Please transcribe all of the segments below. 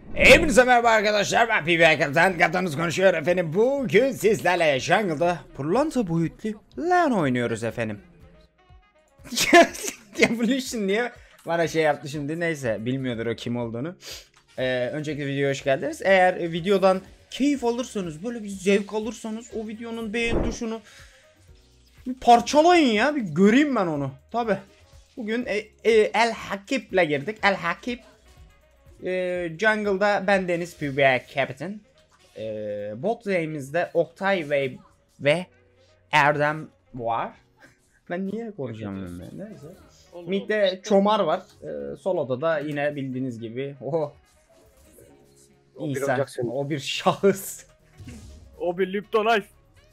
Hepinize merhaba arkadaşlar, ben PB Kaptan. Kaptanınız konuşuyor efendim. Bugün sizlerle Jungle'da pırlanta boyutlu LAN oynuyoruz efendim. Evolution diye bana şey yaptı şimdi, neyse bilmiyordur o kim olduğunu. Önceki videoya hoş geldiniz. Eğer videodan keyif alırsanız, böyle bir zevk alırsanız o videonun beğen tuşunu bir parçalayın ya, bir göreyim ben onu. Tabi bugün El Hakip'le girdik. El Hakip Jungle'da ben Deniz PB Captain. Bot lane'imizde Oktay ve Erdem var. Ben niye konuşamıyorum ben? Neyse. Mid'de Çomar var. Solo'da da yine bildiğiniz gibi o insan, o bir şahıs. O bir Lipton Ice.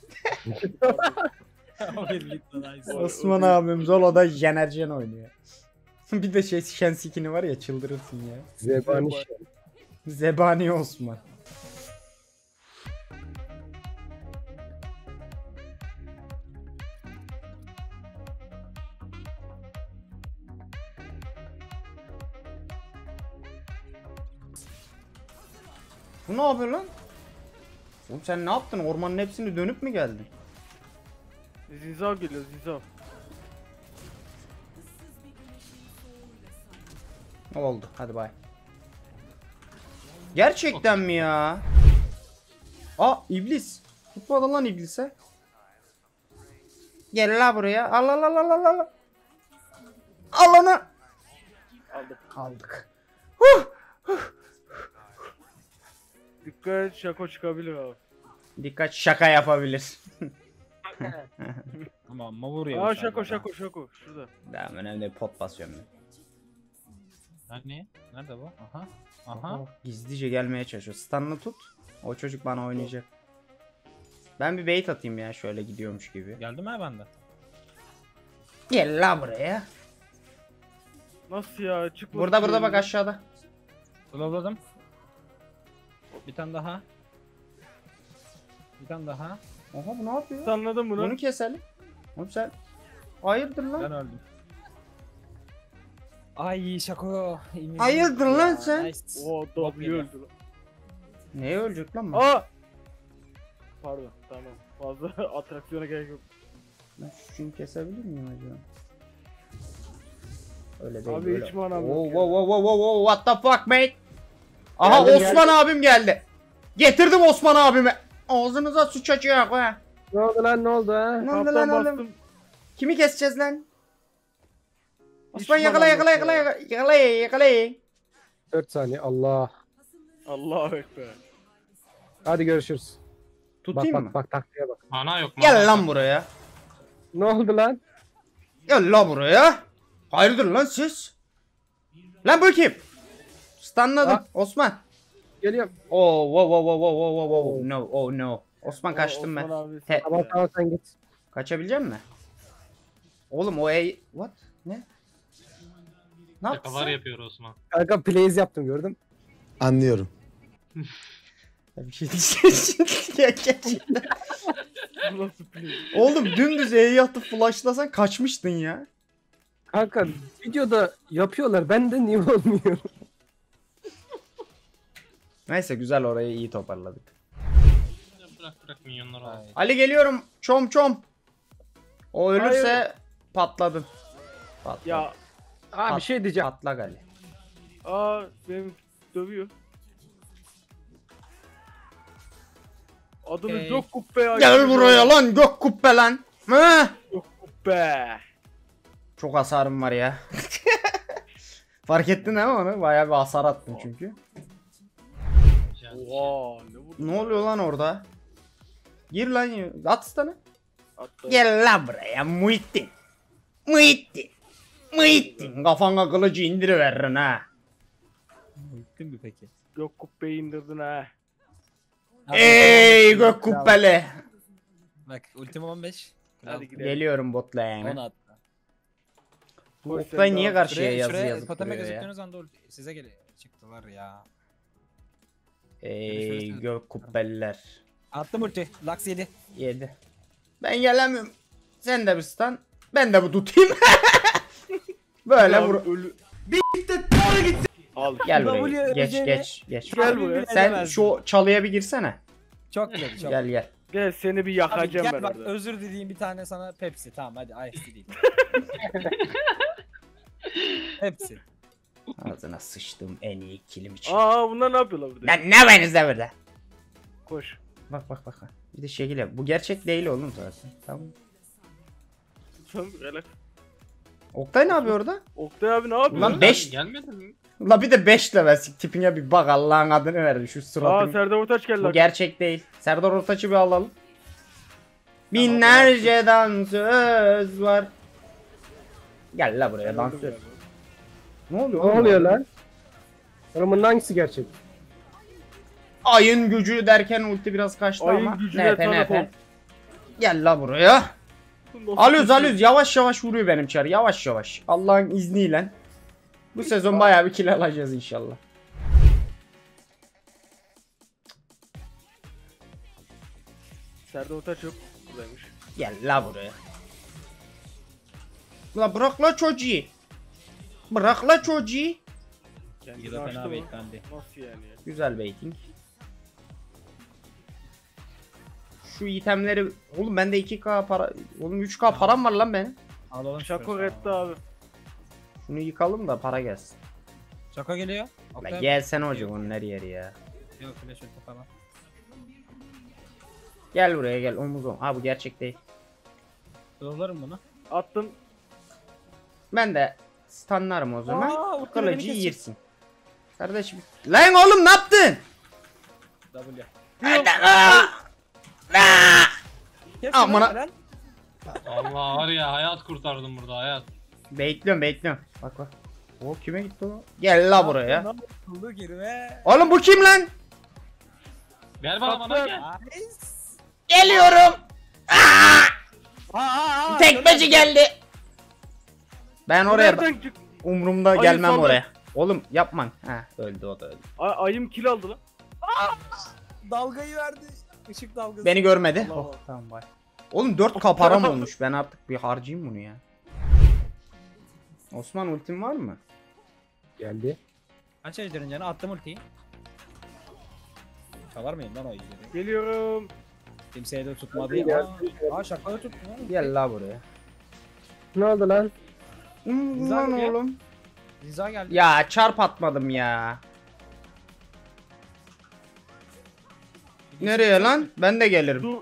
Osman abim Solo'da Jenerjen oynuyor. Bir de şey Shen skin'i var ya, çıldırırsın ya. Zebani Osman. Bu ne yapıyor lan? Oğlum sen ne yaptın? Ormanın hepsini dönüp mü geldin? Zizav geliyor, Zizav. Oldu. Hadi bay. Gerçekten mi ya? Aa, iblis. Tutmadı lan iblise. Gel la buraya. Al al al al al al. Al onu. Aldık. Aldık. Dikkat et, Şako çıkabilir abi. Dikkat, şaka yapabilir. Ama vuruyor. Aa Şako. Şurada. Daha önemli, pot basıyorum ben. Nerede? Nerede bu? Aha. Aha. Oh, gizlice gelmeye çalışıyor. Stun'ını tut. O çocuk bana oynayacak. Ben bir bait atayım ya, şöyle gidiyormuş gibi. Geldi mi bende? Gel la buraya. Nasıl ya? Çıkmadı. Burada bak, aşağıda. Slowladım. Bir tane daha. Bir tane daha. Oha, bu ne yapıyor? Anladın bunu. Bunu keselim. Oğlum sen hayırdır lan? Ben öldüm. Ay Şako. Hayırdır lan sen? Nice. Oo W öldü lan. Neye ölecek lan bu? Aa! Pardon, tamam. Fazla atraksiyona gerek yok. Ben şunu kesebilir miyim acaba? Öyle değil. Abi böyle. hiç manam Oh, yok ya. wow, what the fuck mate? Aha, Geldim, Osman abim geldi. Getirdim Osman abime. Ağzınıza su çacıyor ha. Ne oldu lan, ne oldu ha? Ne oldu Kaptan lan oğlum? bastım. Kimi keseceğiz lan? Hiç Osman yakala manam yok ya. yakala. 4 saniye, Allah. Allahu ekber. Hadi görüşürüz. Tutayım bak, mı? Bak taktiğe bak. Mana yok. Gel lan buraya. Ne oldu lan? Gel lan buraya. Hayırdır lan siz? Lan bu kim? Stunladım Ha? Osman. Geliyorum. Oh, wow. No, oh no. Osman kaçtım ben. Osman abi, He- Tamam tamam, sen git. Kaçabilecek misin? Oğlum o what? Ne? Ne yaptın Şakalar sen? yapıyor Osman. Kanka plays yaptım, gördüm. Anlıyorum. Ya bir şey diyeceğim. Ya gerçekten. Bu nasıl play? Oğlum dümdüz E'yi atıp flashlasan kaçmıştın ya. Kanka videoda yapıyorlar, bende niye olmuyor? Neyse, güzel, orayı iyi toparladık. Bırak minyonları al. Ali geliyorum. Çom. O ölürse patladın. Patladın. Ya Abi bir şey diyeceğim. Patlak Ali. benim dövüyor. Adını Hey. Gök Kubbe ya. Gel buraya lan, gök kubbe lan. Hı? Be. Çok hasarım var ya. Fark ettin değil mi onu? Bayağı bir hasar attım çünkü. Oha ne vurdu? Ne oluyor lan orada? Gir lan, at stun'ı. Hatta Gel lan buraya Muhittin. Kafana kılıcı indiriverin ha. Gittin mi peki? Gök Kubbe'yi indirdin ha. Ey gök kubbeli. Bak ultim 15. Hadi gidelim. Geliyorum bot 10 lane'e. attı. Bu Koş Oktay sen niye daha. karşıya yazı Şuraya yazıp toteme duruyor ya? gözüktüğünüz anda size çıktılar ya. Ey gök kubbeliler. Attım ulti. Lux 7. 7. Ben gelemiyorum. Sen de bir stun. Ben de bu tutayım. Böyle Abi vur. ölü. Al. Gel W buraya. Geç üzerine- geç geç. Gel buraya. Sen şu çalıya bir girsene. Çok güzel çok. Gel gel. Gel seni bir Abi yakacağım gel ben bak orada. özür dileyim bir tane sana Pepsi. Tamam hadi Ice değil. Pepsi. Ağzına sıçtım en iyi kilim için. Aa bunlar ne yapıyorlar burada? Lan ne benizde burada? Koş. Bak bak bak. Bir de şekil yap. Bu gerçek değil oğlum zaten. Tamam. Sen relax. Oktay ne yapıyor orada? Oktay abi ne yapıyor? Ulan beş- Gelmedin mi? La bir de 5 levelsin. Tipine bir bak Allah'ın adını verdi şu Aa suratını. Serdar Ortaç geldi. Bu gerçek değil. Serdar Ortaç'ı bir alalım. Binlerce dansöz var. Gel la buraya dansöz. Ne oluyor? Ne oğlum? oluyor lan? Oğlum hangisi gerçek? Ayın gücü derken ulti biraz kaçtı Ayın ama. gücüne Nepe tanık nepe. ol. Gel la buraya. Nasıl Alıyoruz bir- alıyoruz. Yavaş yavaş vuruyor benim çar. Yavaş yavaş. Allah'ın izniyle. Bu sezon bayağı bir kill alacağız inşallah. Serdar Ortaç yok. Buradaymış. Gel la buraya. La bırak la çocuğu. Bırak la çocuğu. Kendini Yıla açtı fena mı? beyefendi. Nasıl yani ya? Güzel baiting. Şu itemleri... Oğlum bende 2k para... Oğlum 3k param var lan benim. Al oğlum Şako şurası. etti abi. Şunu yıkalım da para gelsin. Şako geliyor. La Oktay- gelsene hocam onun her yeri ya. Yok flash ulti falan. Gel buraya gel omuz omuz. Ha bu gerçek değil. Dolarım bunu. Attım. Ben de stunlarım o zaman. Aa, ulti beni Kılıcı kesecek. yersin. Kardeşim. Lan oğlum ne yaptın? W. Kes Amına- şunu, helal. Allah var ya hayat kurtardım burada hayat. Bekliyorum bekliyorum. Bak bak. O kime gitti o? Gel la buraya. Ne yapıldı girme. Oğlum bu kim lan? Ver bana gel. Nice. Geliyorum. Aa, Tekmeci geldi. Ben oraya Nereden çık? umrumda Ayı gelmem sandım. oraya. Oğlum yapma. Ha öldü o da öldü. Ayım kill aldı lan. Dalgayı verdi. Işık dalgası. Beni görmedi. Allah Oh, Allah. tamam bay. Oğlum 4k param olmuş. Ben artık bir harcayayım bunu ya. Osman ultin var mı? Geldi. Kaç ejderin canı attım ultiyi. Çalar mıyım lan o ejderi? Geliyorum. Kimseye de tutmadı Geldi, ya. geldi. Aa şakayı tuttu lan. Gel la buraya. Ne oldu lan? Güzel Lan ya. oğlum. Riza geldi. Ya çarp atmadım ya. Nereye lan? Ben de gelirim. Dur.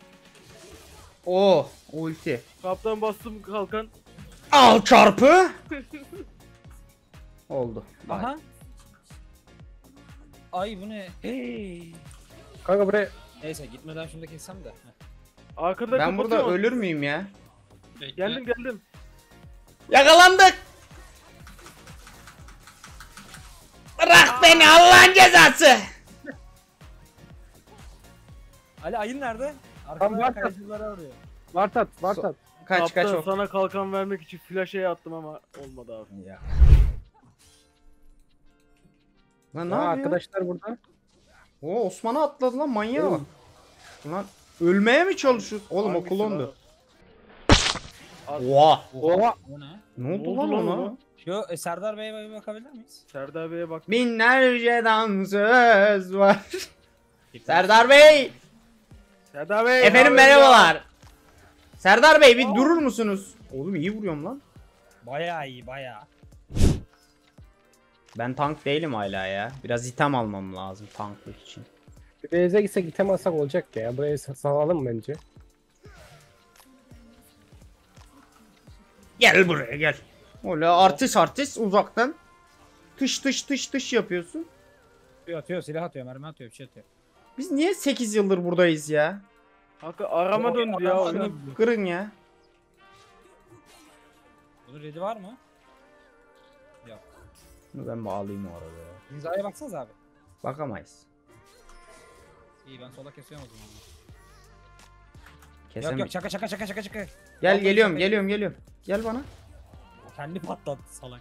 Oo, ulti. Kaptan bastım kalkan. Al çarpı. Oldu. Bye. Aha. Ay bu ne? Hey. Kanka buraya Neyse gitmeden şunu da kessem de. Heh. Arkada Ben burada kapatıyor. ölür müyüm ya? Bekle. Geldim. Yakalandık. Bırak beni Allah'ın cezası. Ali ayın nerede? Tamam, Arkada bak. kayıcılara arıyor. Vartat Vartat. Kaç Kaptan kaç o. sana kalkan vermek için flash'e attım ama olmadı abi. Ya. Lan ne Aa, yapıyor? arkadaşlar burada. O Osman'a atladı lan manyağa bak. Oğlum. Ulan ölmeye mi çalışıyorsun? Oğlum o Hangisi klondu. lan? Oha. Oha. Bu ne? Ne oldu oldu lan lan ona? ona? Şu Serdar Bey'e bir bakabilir miyiz? Serdar Bey'e bak. Binlerce dansöz var. Serdar Bey. Serdar Bey. Efendim haber ya. merhabalar. Serdar Bey bir durur musunuz? Oğlum iyi vuruyorum lan. Bayağı iyi bayağı. Ben tank değilim hala ya. Biraz item almam lazım tanklık için. Bir base'e gitsek item alsak olacak ya. Burayı salalım bence. Gel buraya gel. Öyle artist uzaktan. Tış yapıyorsun. Atıyor silah atıyor mermi atıyor bir şey atıyor. Biz niye 8 yıldır buradayız ya? Kanka arama döndü ya. Arama oyun. döndü. Kırın ya. Bunun ready var mı? Yok. Bunu ben bağlayayım o arada ya. Riza'ya baksanız abi. Bakamayız. İyi ben sola kesiyorum o zaman. Kesemem. Yok şaka. Gel Vallahi geliyorum şaka geliyorum. Gel bana. Kendi patlattı salak.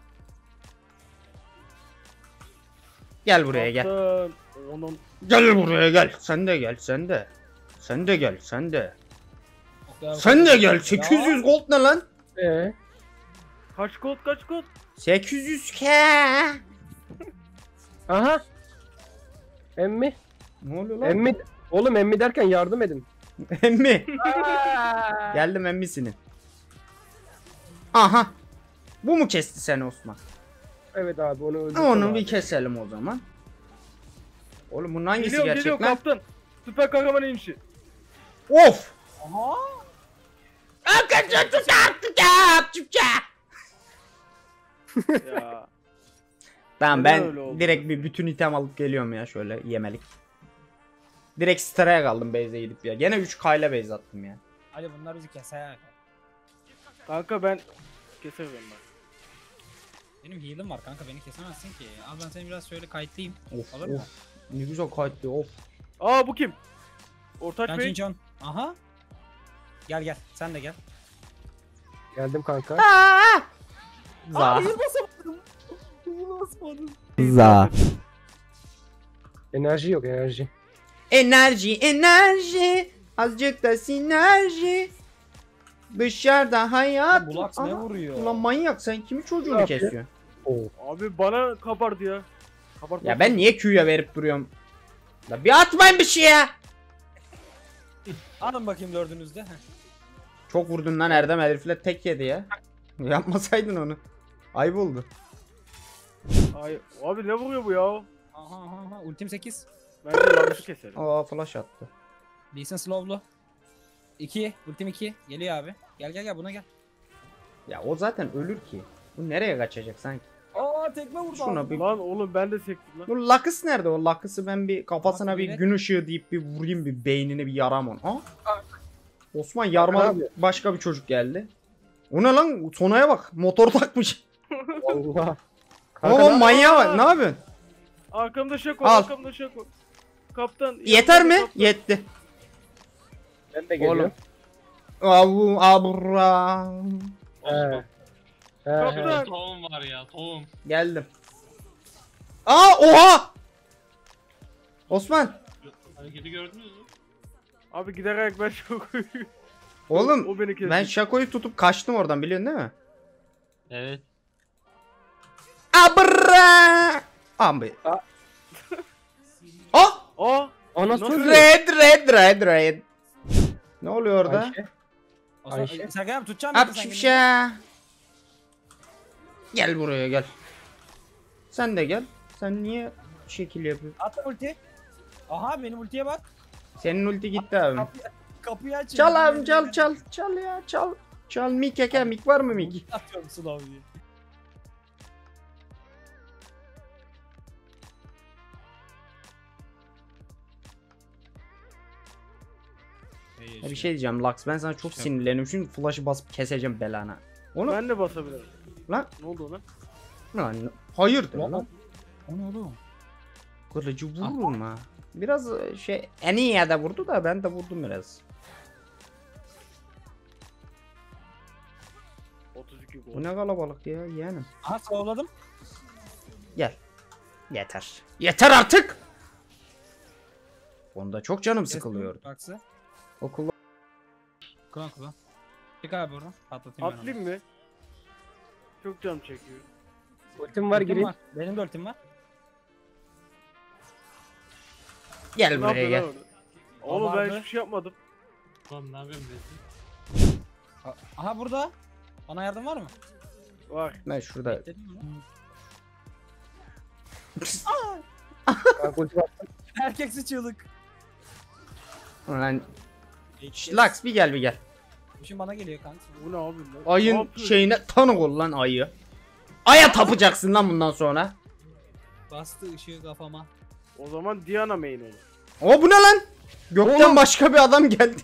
Gel buraya gel. Kaptan, Onun Gel buraya gel. Sen de gel sen de. Sen de gel sen de. Oktay abi Sen de ya. gel. 800 gold ne lan? kaç kod? 800k. Aha. Emmi. Ne oluyor lan? Emmi. Oğlum emmi derken yardım edin. Emmi. Geldim emmisini. Aha. Bu mu kesti seni Osman? Evet abi onu öldürdüm. Onu abi. bir keselim o zaman. Oğlum bunun hangisi Geliyor gerçek lan? kaptan. Süper kahraman inişi. Of! Aha. Ya. Tamam Neden ben öyle oldu? direkt bir bütün item alıp geliyorum ya şöyle yemelik. Direkt Stara'ya kaldım base'e gidip ya. Gene 3K ile base attım ya. Hadi bunlar bizi keser. Kanka ben keserim ben. Benim heal'ım var kanka, beni kesemezsin ki. Al ben seni biraz şöyle kayıtlayayım. Of Olur mu? of. Ne güzel kayıtlı of. Aa bu kim? Ortaç Ben Bey. Cincon. Aha. Gel gel, sen de gel. Geldim kanka. Za. heal basamadım. Heal basamadım. Za. Enerji yok enerji. Enerji. Azıcık da sinerji. Dışarıda hayat. Bu Lux ne Aha. vuruyor? Ulan manyak sen kimin çocuğunu Ne yapıyor? kesiyorsun? Oo. Abi bana kabardı ya. Kabartma. Ya ben niye Q'ya verip duruyorum? La bir atmayın bir şey ya. Alın bakayım dördünüzde. Heh. Çok vurdun lan Erdem herifle tek yedi ya. Yapmasaydın onu. Ayıp oldu. Ay, abi ne vuruyor bu ya? Aha aha aha. Ultim 8. Bence yanlışı keserim. Aa flash attı. Lee Sin slowlu. 2. Ultim 2. Geliyor abi. Gel gel gel, buna gel. Ya o zaten ölür ki. Bu nereye kaçacak sanki? Aa tekme vurdu. Şuna bir... Lan oğlum ben de sektim lan. Bu Lakıs nerede o? Lakıs'ı ben bir kafasına Bak, bir yine- gün ışığı deyip bir vurayım bir beynine bir yaram onu. Ha? Osman Abi. yarmalı başka bir çocuk geldi. O ne lan? Sonaya bak. Motor takmış. Allah. Ama ne- manyağa bak. Ne yapıyorsun? Arkamda Şako, Al. arkamda Şako. Kaptan. Yeter mi? yanımda kaptan. Yetti. Ben de geliyorum. Abu abram. He. He, he. Kaptan. Tohum var ya tohum. Geldim. Aa oha! Osman. Hareketi gördünüz mü? Abi giderek ben Şako'yu. Oğlum O beni kesti. ben Şako'yu tutup kaçtım oradan biliyorsun değil mi? Evet. Abra! Abi. Aa. Ah! Aa. Anası Nasıl? öldü. Red. Ne oluyor orada? Ayşe. Ayşe. Serkan abi tutacağım. Ap şifşa. Gel buraya gel. Sen de gel. Sen niye şekil yapıyorsun? At ulti. Aha benim ultiye bak. Senin ulti gitti abi. Kapıyı aç. Çal abi çal. Çal ya çal. Çal mik eke mik var mı mik? Atıyorum slow diye. Ya bir şey diyeceğim Lux ben sana çok sinirleniyorum çünkü flash'ı basıp keseceğim belana. Onu Ben de basabilirim. lan Ne oldu ona? lan hayırdır Lan. lan? O ne oğlum? Kılıcı vururum ha. Biraz şey en iyi yerde vurdu da ben de vurdum biraz. 32 gol. Bu ne kalabalık ya yeğenim. Aha slowladım. Gel. Yeter. Yeter artık. Onda çok canım sıkılıyordu. Baksı. Okulda Kullan. Çık abi oradan. Patlatayım ben onu. Atlayayım mı? Çok canım çekiyor. Ultim var Ultim gireyim. var. Benim de ultim var. gel Ne buraya yapıyor gel. lan orada? Oğlum ben Vardı. hiçbir şey yapmadım. Lan ne yapıyorsun Mesut? Aha burada. Bana yardım var mı? Var. Ben şurada Dedim mi? Kanka ultim var. Erkeksi çığlık. lan Lux bir gel. Şimdi bana geliyor kanka. Bu ne abi lan? Ne Ayın yapıyor? şeyine tanık ol lan ayı. Aya tapacaksın lan bundan sonra. Bastı ışığı kafama. O zaman Diana main olur. O bu ne lan? Gökten Oğlum. başka bir adam geldi.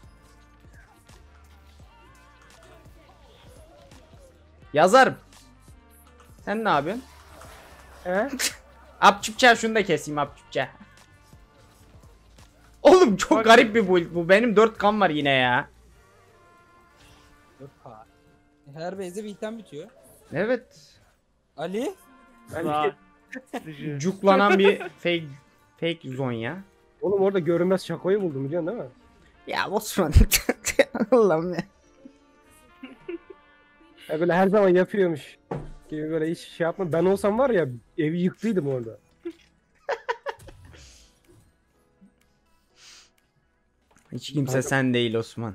Yazarım. Sen ne yapıyorsun? He? Apçıpça şunu da keseyim apçıpça. Oğlum çok Bak- garip bir build bu. Benim 4 kan var yine ya. Yok ha. Her base'de bir item bitiyor. Evet. Ali. Ben Daha sıcı. Cuklanan bir fake zone ya. Oğlum orada görünmez Şako'yu buldum biliyorsun değil mi? Ya Osman. Allah'ım ya. Ya böyle her zaman yapıyormuş. Gibi böyle hiç şey yapma. Ben olsam var ya evi yıktıydım orada. Hiç kimse sen değil Osman.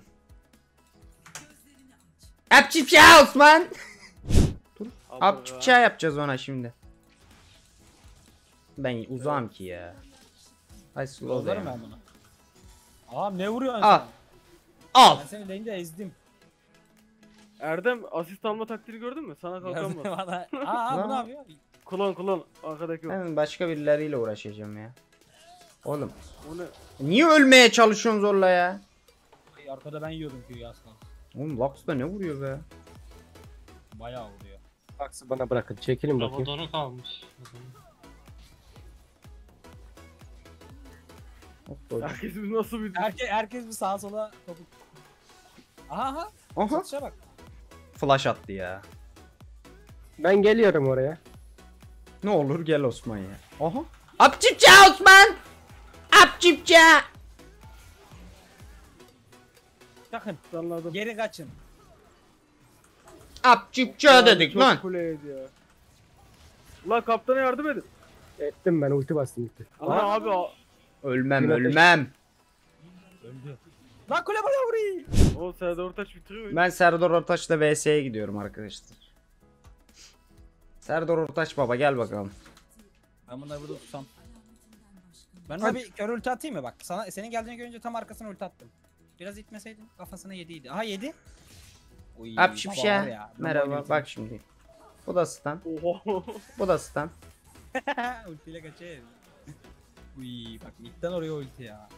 Apçipça Osman. Apçipça yapacağız ona şimdi. Ben uzağım ki ya. Ay slow Yollarım down. ben bunu. Ağam ne vuruyorsun Al. sen? Al. Ben seni lane'de ezdim. Erdem asist alma taktiğini gördün mü? Sana Gördün kalkan mü var. bana? Aa bu ne yapıyor? Kullan. Arkadaki yok. Ben başka birileriyle uğraşacağım ya. Oğlum. O ne? Niye ölmeye çalışıyorsun zorla ya? Ay, arkada ben yiyordum köyü aslan. Oğlum Lux da ne vuruyor be? Bayağı vuruyor. Aksı bana bırakın. Çekilin bakayım. Rabadonu kalmış. Herkes bir nasıl bir... Herkes bir sağa sola topuk. Aha. Aha. Satışa bak. Flash attı ya. Ben geliyorum oraya. Ne olur gel Osman ya. Aha. Apçipça Osman. Apçipça. Bakın. Anladım. Geri kaçın. Apçipça dedik Çok lan. kuleydi ya. Lan kaptana yardım edin. Ettim ben ulti bastım gitti. Ama abi Ölmem Yine ölmem. Öldü. Lan kule bana vuruyor. o Serdar Ortaç bitiriyor oyunu. Ben Serdar Ortaç'la VS'ye gidiyorum arkadaşlar. Serdar Ortaç baba gel bakalım. Ben bunları burada tutsam. Ben ona bir kör ulti atayım mı bak. Senin geldiğini görünce tam arkasına ulti attım. Biraz itmeseydin kafasına yediydi. Aha yedi. Uy, Apçipça. bağır ya. Ben Merhaba oyunu bak şimdi. Bu da stun. Oho. Bu da stun. Ultiyle kaçayım. Uy bak midden oraya ulti ya.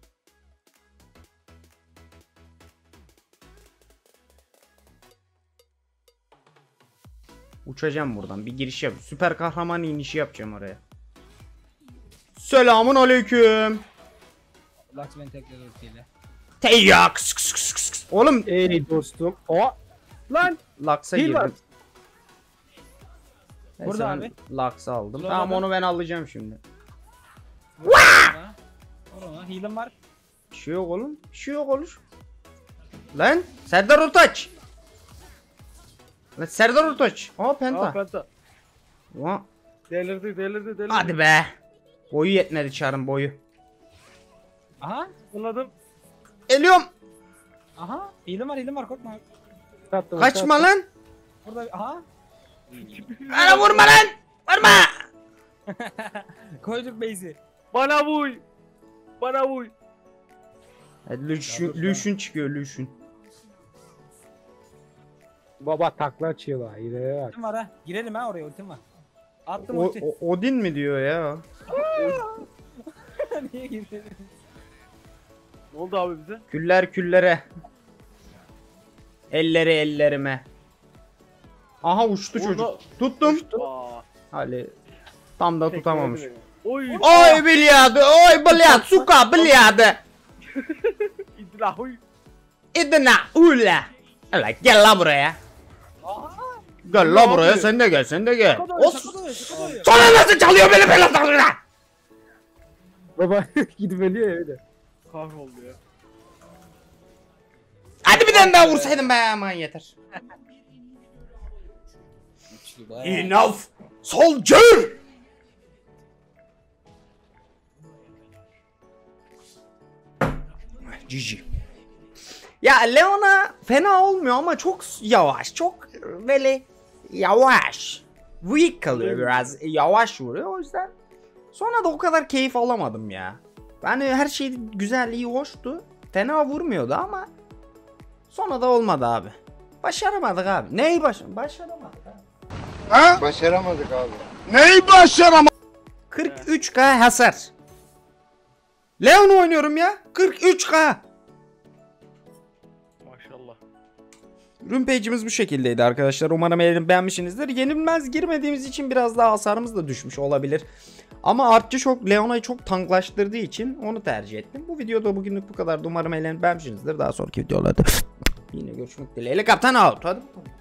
Uçacağım buradan. Bir giriş yap. Süper kahraman inişi yapacağım oraya. Selamun aleyküm. Lux beni tekledi ultiyle. Teyyak. Oğlum Ey dostum. O. Lan. Lux'a Heal var. girdim. Burada Ben abi. Lux'ı aldım. Şurada Tamam abi. onu ben alacağım şimdi. Vur ona. Heal'ım var. Bir şey yok oğlum. Bir şey yok olur. Lan Serdar Ortaç. Lan Serdar Ortaç. Aa Aa penta. penta. Aa, Delirdi. hadi be. Boyu yetmedi çarın boyu. Aha. Anladım. Eliyorum. Aha. Heal'ım var korkma. Attım, Kaçma attım. lan. Burada aha. Bana vurma lan. Vurma. Koyduk base'i. Bana vuy. Lucian çıkıyor Lucian. Baba takla açıyor la. İleriye bak. Ultim var ha. Girelim ha oraya ultim var. Attım O, ulti. Odin mi diyor ya? Niye girdin? Ne oldu abi bize? Küller küllere. Elleri ellerime. Aha uçtu Orada- çocuk. Tuttum. Aa. Ali tam da tutamamış. tekledi beni. Oy. Oy bilyadı, oy bilyat, suka bilyadı. İdila huy. İdina ula. Ala gel la buraya. Gel la buraya sen de gel sen de gel. O sonra nasıl çalıyor beni böyle çalıyor. Baba gidip ölüyor ya öyle. Kahroldu ya. Hadi bir tane daha vursaydın be aman yeter. Enough soldier. GG. Ya Leona fena olmuyor ama çok yavaş, çok böyle yavaş. Weak kalıyor biraz, yavaş vuruyor o yüzden. Sonra da o kadar keyif alamadım ya. Yani her şey güzel, iyi, hoştu. Fena vurmuyordu ama sonra da olmadı abi. Başaramadık abi. Neyi başaramadık abi? Ha? Başaramadık abi. Neyi başaramadık? 43k hasar. Leon oynuyorum ya. 43k. Maşallah. Ürün page'imiz bu şekildeydi arkadaşlar. Umarım beğenmişsinizdir. Yenilmez girmediğimiz için biraz daha hasarımız da düşmüş olabilir. Ama artçı çok Leona'yı çok tanklaştırdığı için onu tercih ettim. Bu videoda bugünlük bu kadar. Umarım beğenmişsinizdir. Daha sonraki videolarda yine görüşmek dileğiyle. Kaptan out. Hadi.